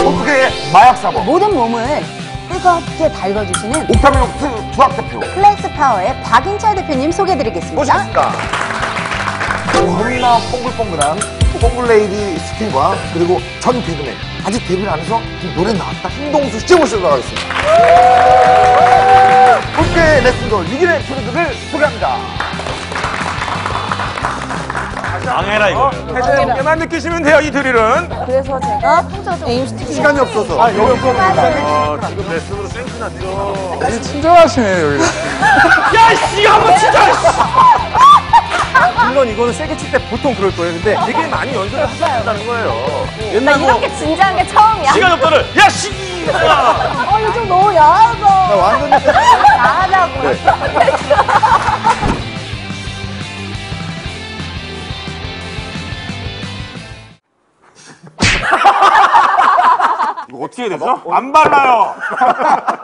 포크계의 마약사모 모든 몸을 뜨겁게 달궈주시는 옥타미노트 부학대표 플렉스 파워의 박인철 대표님 소개해드리겠습니다. 모시겠습니다. 너무나 뽕글뽕글한 뽕글레이디 스킬과 그리고 전 개그맨 아직 데뷔를 안 해서 지금 노래 나왔다 신동수 씨 모시도록 하겠습니다. 포크계의 레슨돌 위기의 프로들을 소개합니다. 망해라 이거. 해제만 느끼시면 돼요, 이 드릴은. 그래서 제가 에임 스틱 시간이 없어서 지금 레슨으로 센스 났죠. 친절하시네요, 여기. 야, 씨, 한번 진짜! 물론 이거는 세게 칠 때 보통 그럴 거예요. 근데 되게 많이 연습을 하셔야 된다는 거예요. 옛날 뭐 이렇게 진지한 게 처음이야. 시간 없다를 야 씨. 이거 좀 너무 야하다. 완전히 야하다고. 이거 어떻게 해야 되죠? 안 발라요.